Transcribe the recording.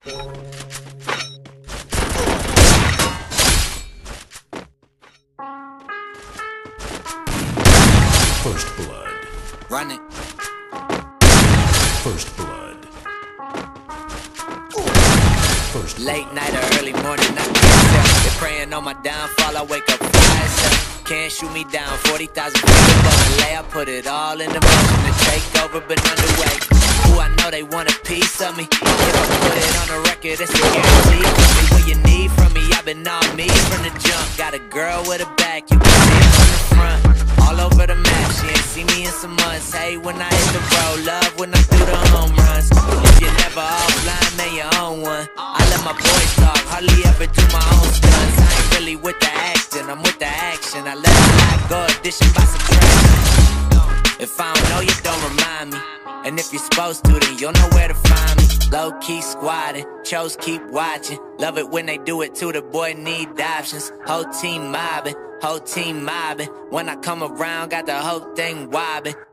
First blood. Run it. First blood. First blood. Late night or early morning, I can't tell. They're praying on my downfall, I wake up fast. Can't shoot me down, 40,000 feet above the lay. I put it all in the motion to take over, but underway. Ooh, I know they want a piece of me. If I put it on the record, it's a guarantee. Tell me what you need from me, I've been on me from the jump. Got a girl with a back, you can see it from the front. All over the map, she ain't seen me in some months. Hey, when I hit the road, love when I do the home runs. If you're never offline, man, you own one. I let my boys talk, hardly ever do my own stunts. I ain't really with the acting, I'm with the action. I let it lie, go addition by subtraction. If I don't know you, don't remind me. And if you're supposed to, then you'll know where to find me. Low-key squatting, chose keep watching. Love it when they do it too, the boy need options. Whole team mobbing, whole team mobbing. When I come around, got the whole thing wobbing.